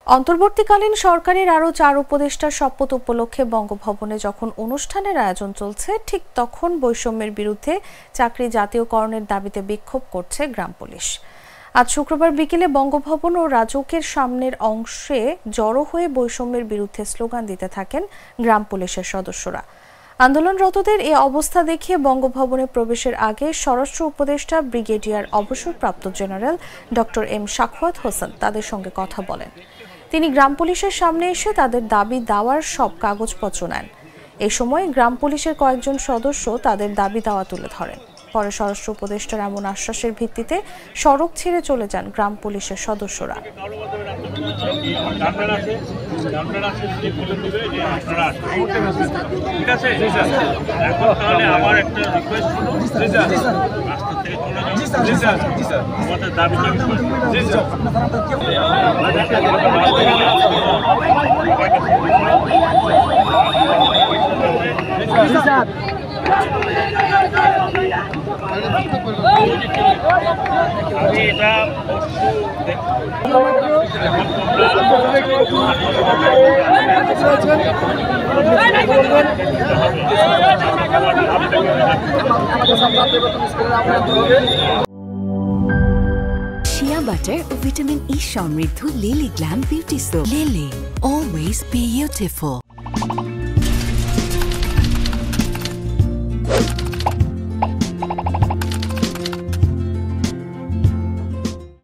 অন্তর্বর্তীকালীন সরকারের আরও ৪ উপদেষ্টার শপথ উপলক্ষে বঙ্গভবনে যখন অনুষ্ঠানের আয়োজন চলছে, ঠিক তখন বৈষম্যের বিরুদ্ধে চাকরি জাতীয়করণের দাবিতে বিক্ষোভ করছে গ্রাম পুলিশ। আজ শুক্রবার বিকেলে বঙ্গভবন ও রাজউকের সামনের অংশে জড়ো হয়ে বৈষম্যের বিরুদ্ধে স্লোগান দিতে থাকেন গ্রাম পুলিশের সদস্যরা। আন্দোলনরতদের এই অবস্থা দেখে বঙ্গভবনে প্রবেশের আগে স্বরাষ্ট্র উপদেষ্টা ব্রিগেডিয়ার অবসরপ্রাপ্ত general doctor M Sakhawat Hossain তাদের সঙ্গে কথা বলেন। তিনি গ্রাম পুলিশের সামনে এসে তাদের দাবি দাওয়ার সব কাগজপত্র নেন। এ সময় গ্রাম পুলিশের কয়েকজন সদস্য তাদের দাবি দাওয়া তুলে ধরেন। পরে স্বরাষ্ট্র উপদেষ্টার এমন আশ্বাসের ভিত্তিতে সড়ক ছেড়ে চলে যান গ্রাম পুলিশের সদস্যরা। Shea butter ও ভিটামিন ই সমৃদ্ধ Lily glam beauty soap. Lily, always be beautiful.